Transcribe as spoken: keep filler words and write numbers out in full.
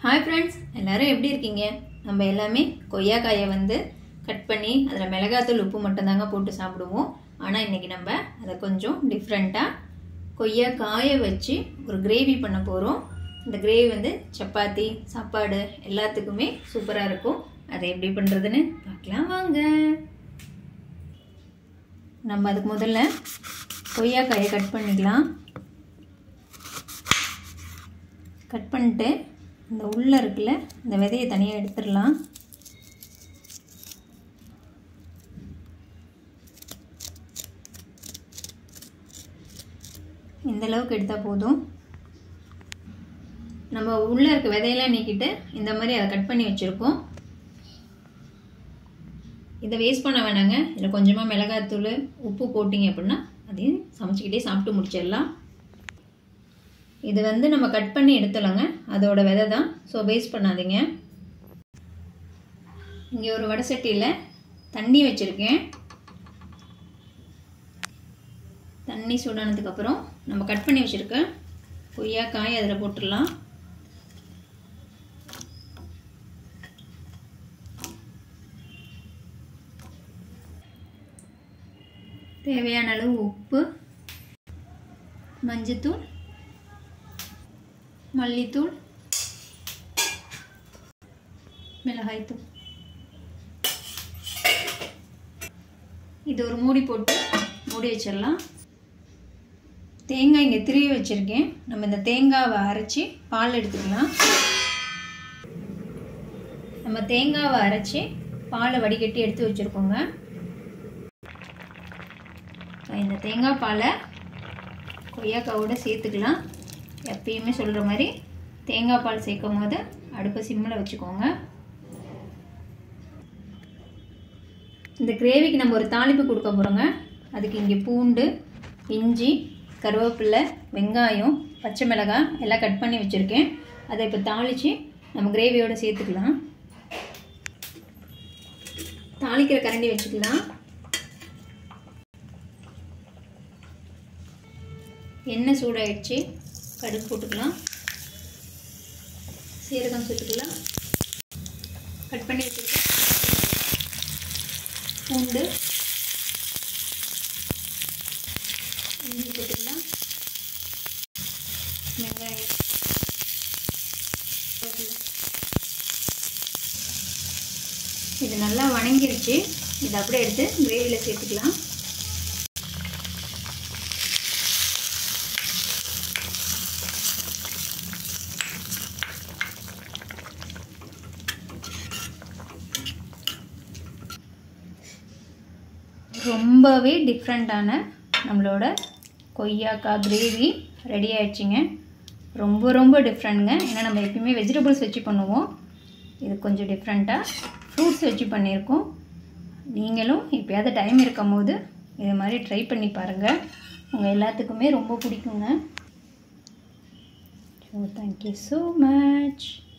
Hi friends, எல்லாரும் எப்படி இருக்கீங்க? நம்ம எல்லாமே கொய்யாக்காயை வந்து கட் பண்ணி அதில் மிளகாத்தூள் உப்பு மட்டும்தாங்க போட்டு சாப்பிடுவோம். ஆனால் இன்றைக்கி நம்ம அதை கொஞ்சம் டிஃப்ரெண்ட்டாக கொய்யாக்காயை வச்சு ஒரு கிரேவி பண்ண போகிறோம். இந்த கிரேவி வந்து சப்பாத்தி, சாப்பாடு எல்லாத்துக்குமே சூப்பராக இருக்கும். அதை எப்படி பண்ணுறதுன்னு பார்க்கலாம் வாங்க. நம்ம அதுக்கு முதல்ல கொய்யாக்காயை கட் பண்ணிக்கலாம். கட் பண்ணிட்டு இந்த உள்ளே இருக்குல்ல, இந்த விதையை தனியாக எடுத்துடலாம். இந்த அளவுக்கு எடுத்தால் போதும். நம்ம உள்ளே இருக்க விதையெல்லாம் நீக்கிட்டு இந்த மாதிரி அதை கட் பண்ணி வச்சுருக்கோம். இதை வேஸ்ட் பண்ண வேணாங்க. இதில் கொஞ்சமாக மிளகாத்தூள், உப்பு போட்டிங்க அப்படின்னா அதையும் சமைச்சிக்கிட்டே சாப்பிட்டு முடிச்சிடலாம். இது வந்து நம்ம கட் பண்ணி எடுத்துலாங்க, அதோட விதை தான். ஸோ வேஸ்ட் பண்ணாதீங்க. இங்கே ஒரு வடை சட்டியில் தண்ணி வச்சுருக்கேன். தண்ணி சூடானதுக்கப்புறம் நம்ம கட் பண்ணி வச்சுருக்க கொய்யாக்காய் அதில் போட்டுடலாம். தேவையான அளவு உப்பு, மஞ்சத்தூள், மல்லித்தூள், மிளகாய்த்தூள். இது ஒரு மூடி போட்டு மூடி வச்சிடலாம். தேங்காய் இங்கே திருவி வச்சுருக்கேன். நம்ம இந்த தேங்காவை அரைச்சி பால் எடுத்துக்கலாம். நம்ம தேங்காவை அரைச்சி பாலை வடிகட்டி எடுத்து வச்சுருக்கோங்க. இந்த தேங்காய் பாலை கொய்யாக்காவோட சேர்த்துக்கலாம். எப்பயுமே சொல்கிற மாதிரி தேங்காய் பால் சேர்க்கும் போது அடுப்பை சிம்மில் வச்சுக்கோங்க. இந்த கிரேவிக்கு நம்ம ஒரு தாளிப்பு கொடுக்க போகிறோங்க. அதுக்கு இங்கே பூண்டு, இஞ்சி, கருவேப்பிலை, வெங்காயம், பச்சை மிளகாய் எல்லாம் கட் பண்ணி வச்சுருக்கேன். அதை இப்போ தாளித்து நம்ம கிரேவியோடு சேர்த்துக்கலாம். தாளிக்கிற கரண்டி வச்சுக்கலாம். எண்ணெய் சூடாயிடுச்சு. கடுகு போட்டுக்கலாம். சீரகம் சேர்த்துக்கலாம். கட் பண்ணி வச்சுருக்கேன் பூண்டு, இஞ்சி போட்டுக்கலாம். வெங்காயம், இது நல்லா வணங்கிடுச்சு. இதை அப்படியே எடுத்து கிரேவியில் சேர்த்துக்கலாம். ரொம்பவே டிஃப்ரெண்ட்டான நம்மளோட கொய்யாக்காய் கிரேவி ரெடி ஆயிடுச்சுங்க. ரொம்ப ரொம்ப டிஃப்ரெண்ட்டுங்க. ஏன்னா நம்ம எப்பயுமே வெஜிடபிள்ஸ் வச்சு பண்ணுவோம். இது கொஞ்சம் டிஃப்ரெண்ட்டாக ஃப்ரூட்ஸ் வச்சு பண்ணியிருக்கோம். நீங்களும் எப்போயாவது டைம் இருக்கும் போது இது மாதிரி ட்ரை பண்ணி பாருங்கள். உங்கள் எல்லாத்துக்குமே ரொம்ப பிடிக்குங்க. So thank you so much.